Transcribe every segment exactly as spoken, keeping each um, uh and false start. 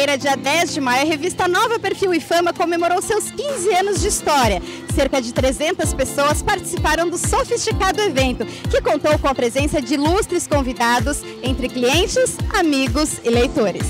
quinta-feira, dia dez de maio, a revista Nova Perfil e Fama comemorou seus quinze anos de história. Cerca de trezentas pessoas participaram do sofisticado evento, que contou com a presença de ilustres convidados, entre clientes, amigos e leitores.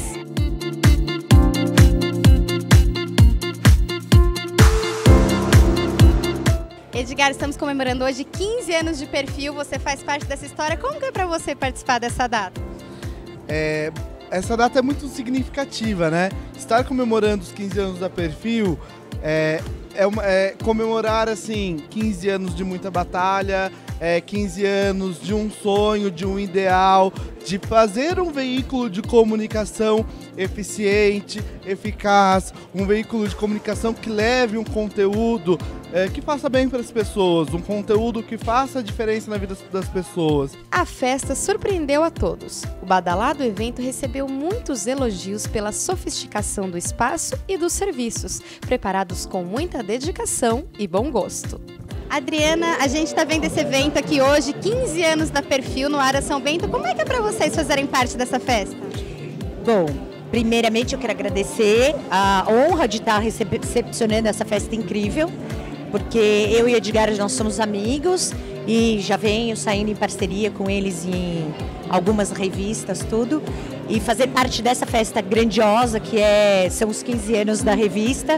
Edgar, estamos comemorando hoje quinze anos de Perfil, você faz parte dessa história. Como que é para você participar dessa data? É, essa data é muito significativa, né? Estar comemorando os quinze anos da Perfil é, é, uma, é comemorar, assim, quinze anos de muita batalha, é, quinze anos de um sonho, de um ideal, de fazer um veículo de comunicação eficiente, eficaz, um veículo de comunicação que leve um conteúdo é, que faça bem para as pessoas, um conteúdo que faça a diferença na vida das pessoas. A festa surpreendeu a todos. O badalado evento recebeu muitos elogios pela sofisticação do espaço e dos serviços, preparados com muita dedicação e bom gosto. Adriana, a gente está vendo esse evento aqui hoje, quinze anos da Perfil no Ara São Bento. Como é que é para vocês fazerem parte dessa festa? Bom, primeiramente eu quero agradecer a honra de estar recepcionando essa festa incrível, porque eu e Edgar, nós somos amigos e já venho saindo em parceria com eles em algumas revistas, tudo. E fazer parte dessa festa grandiosa que é, são os quinze anos da revista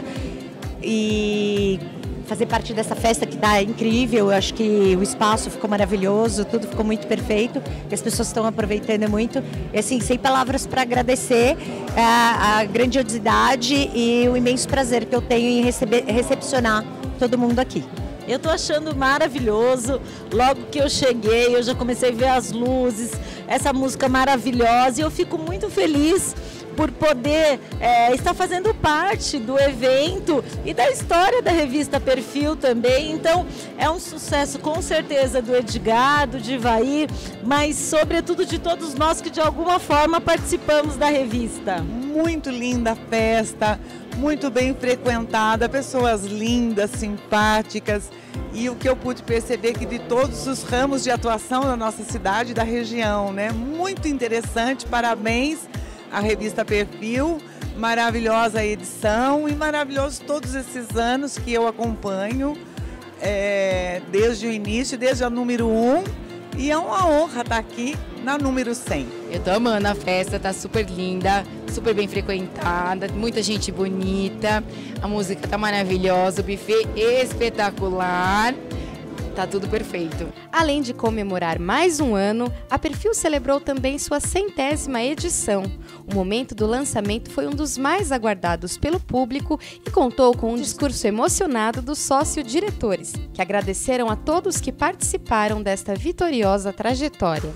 e fazer parte dessa festa que está incrível. Eu acho que o espaço ficou maravilhoso, tudo ficou muito perfeito, e as pessoas estão aproveitando muito. E assim, sem palavras para agradecer a, a grandiosidade e o imenso prazer que eu tenho em receber, recepcionar todo mundo aqui. Eu estou achando maravilhoso. Logo que eu cheguei, eu já comecei a ver as luzes, essa música maravilhosa, e eu fico muito feliz por poder é, estar fazendo parte do evento e da história da revista Perfil também. Então, é um sucesso com certeza do Edgar, do Divair, mas sobretudo de todos nós que de alguma forma participamos da revista. Muito linda a festa, muito bem frequentada, pessoas lindas, simpáticas, e o que eu pude perceber que de todos os ramos de atuação da nossa cidade e da região, né? Muito interessante, parabéns à revista Perfil, maravilhosa edição e maravilhoso todos esses anos que eu acompanho, é, desde o início, desde a número um, e é uma honra estar aqui na número cem. Eu tô amando a festa, tá super linda, super bem frequentada, muita gente bonita, a música tá maravilhosa, o buffet espetacular. Tá tudo perfeito. Além de comemorar mais um ano, a Perfil celebrou também sua centésima edição. O momento do lançamento foi um dos mais aguardados pelo público e contou com um discurso emocionado dos sócio-diretores, que agradeceram a todos que participaram desta vitoriosa trajetória.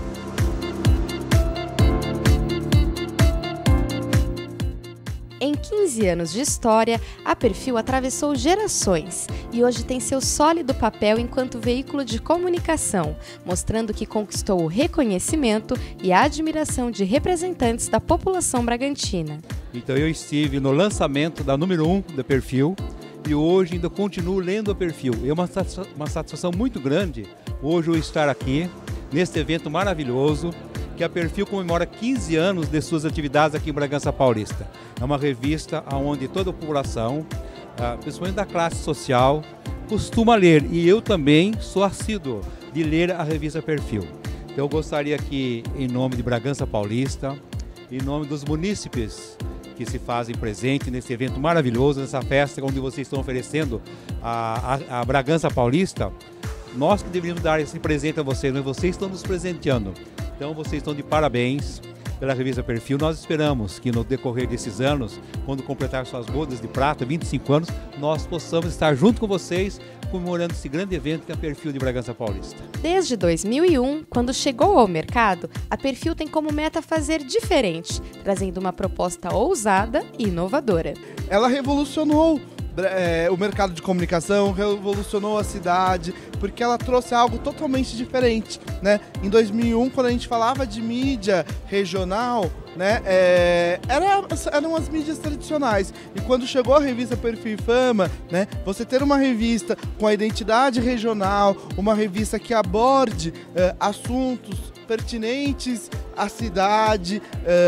Em quinze anos de história, a Perfil atravessou gerações e hoje tem seu sólido papel enquanto veículo de comunicação, mostrando que conquistou o reconhecimento e a admiração de representantes da população bragantina. Então eu estive no lançamento da número um da Perfil e hoje ainda continuo lendo a Perfil. É uma satisfação, uma satisfação muito grande hoje eu estar aqui neste evento maravilhoso, que a Perfil comemora quinze anos de suas atividades aqui em Bragança Paulista. É uma revista onde toda a população, principalmente da classe social, costuma ler. E eu também sou assíduo de ler a revista Perfil. Então eu gostaria que, em nome de Bragança Paulista, em nome dos munícipes que se fazem presente nesse evento maravilhoso, nessa festa onde vocês estão oferecendo a, a, a Bragança Paulista, nós que deveríamos dar esse presente a vocês, mas vocês estão nos presenteando. Então vocês estão de parabéns pela revista Perfil. Nós esperamos que no decorrer desses anos, quando completar suas bodas de prata, vinte e cinco anos, nós possamos estar junto com vocês comemorando esse grande evento que é a Perfil de Bragança Paulista. Desde dois mil e um, quando chegou ao mercado, a Perfil tem como meta fazer diferente, trazendo uma proposta ousada e inovadora. Ela revolucionou É, o mercado de comunicação, revolucionou a cidade, porque ela trouxe algo totalmente diferente, né? Em dois mil e um, quando a gente falava de mídia regional, né, é, era, eram as mídias tradicionais. E quando chegou a revista Perfil e Fama, né, você ter uma revista com a identidade regional, uma revista que aborde é, assuntos pertinentes à cidade.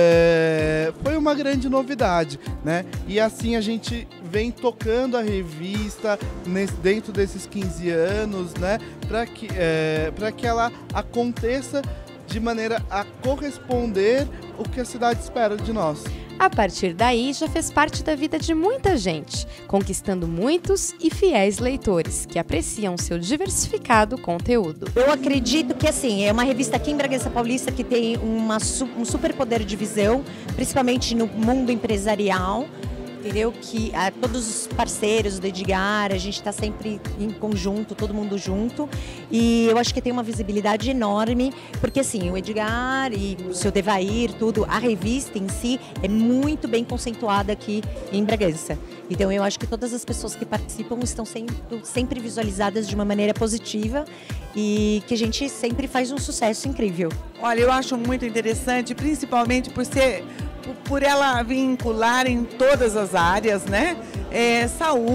É, foi uma grande novidade, né? E assim a gente vem tocando a revista nesse, dentro desses quinze anos, né? Para que, é, para que ela aconteça de maneira a corresponder o que a cidade espera de nós. A partir daí, já fez parte da vida de muita gente, conquistando muitos e fiéis leitores, que apreciam seu diversificado conteúdo. Eu acredito que, assim, é uma revista aqui em Bragança Paulista que tem uma, um super poder de visão, principalmente no mundo empresarial, entendeu? Que a, todos os parceiros do Edgar, a gente está sempre em conjunto, todo mundo junto, e eu acho que tem uma visibilidade enorme, porque assim, o Edgar e o seu Devair, tudo, a revista em si é muito bem conceituada aqui em Bragança. Então eu acho que todas as pessoas que participam estão sempre, sempre visualizadas de uma maneira positiva e que a gente sempre faz um sucesso incrível. Olha, eu acho muito interessante, principalmente por ser... por ela vincular em todas as áreas, né? É,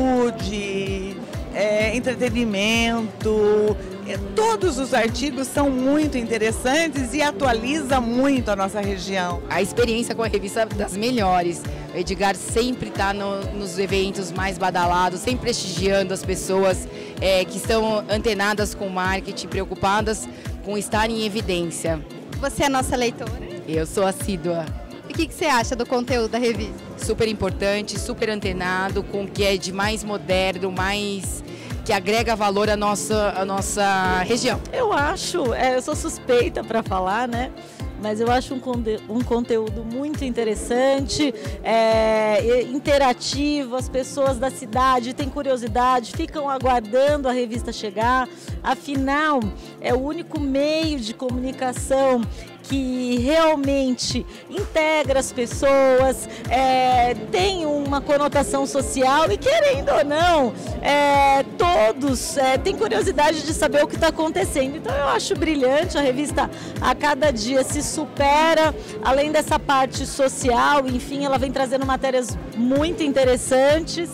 saúde, é, entretenimento, é, todos os artigos são muito interessantes e atualiza muito a nossa região. A experiência com a revista é das melhores. O Edgar sempre está no, nos eventos mais badalados, sempre prestigiando as pessoas é, que estão antenadas com o marketing, preocupadas com estar em evidência. Você é nossa leitora? Eu sou assídua. E o que, que você acha do conteúdo da revista? Super importante, super antenado, com o que é de mais moderno, mais que agrega valor à nossa, à nossa região. Eu acho, é, eu sou suspeita para falar, né? Mas eu acho um, conte um conteúdo muito interessante, é, interativo, as pessoas da cidade têm curiosidade, ficam aguardando a revista chegar, afinal é o único meio de comunicação que realmente integra as pessoas, é, tem uma conotação social e, querendo ou não, é, todos é, têm curiosidade de saber o que está acontecendo. Então eu acho brilhante, a revista a cada dia se supera, além dessa parte social, enfim, ela vem trazendo matérias muito interessantes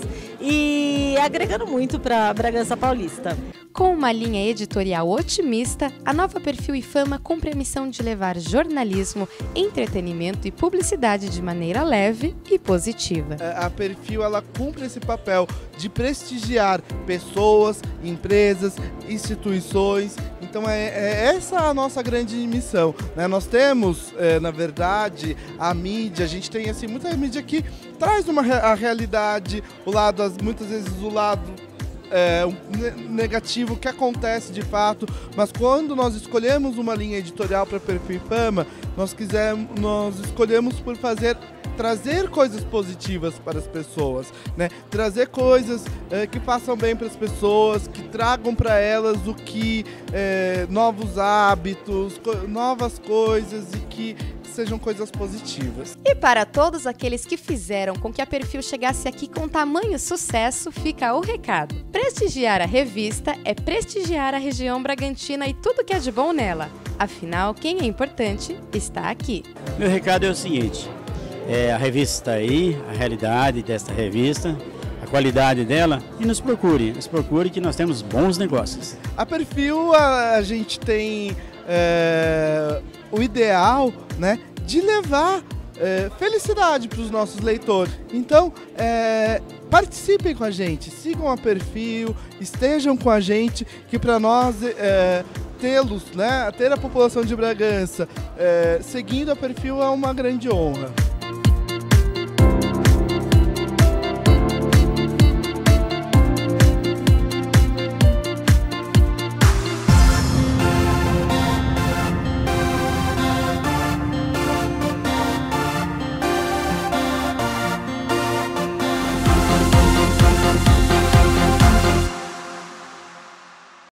e agregando muito para Bragança Paulista. Com uma linha editorial otimista, a nova Perfil e Fama cumpre a missão de levar jornalismo, entretenimento e publicidade de maneira leve e positiva. A Perfil ela cumpre esse papel de prestigiar pessoas, empresas, instituições. Então é, é essa a nossa grande missão, né? Nós temos, é, na verdade, a mídia, a gente tem assim, muita mídia que traz uma, a realidade, o lado, muitas vezes o lado É, um negativo que acontece de fato, mas quando nós escolhemos uma linha editorial para Perfil e Fama, nós, quisemos, nós escolhemos por fazer, trazer coisas positivas para as pessoas, né? Trazer coisas é, que façam bem para as pessoas, que tragam para elas o que, é, novos hábitos, co novas coisas e que sejam coisas positivas. E para todos aqueles que fizeram com que a Perfil chegasse aqui com tamanho sucesso, fica o recado. Prestigiar a revista é prestigiar a região Bragantina e tudo que é de bom nela. Afinal, quem é importante está aqui. Meu recado é o seguinte, é, a revista está aí, a realidade desta revista, a qualidade dela, e nos procure, nos procure que nós temos bons negócios. A Perfil, a, a gente tem é, o ideal, né, de levar é, felicidade para os nossos leitores. Então, é, participem com a gente, sigam a Perfil, estejam com a gente, que para nós é, tê-los, né, ter a população de Bragança é, seguindo a Perfil é uma grande honra.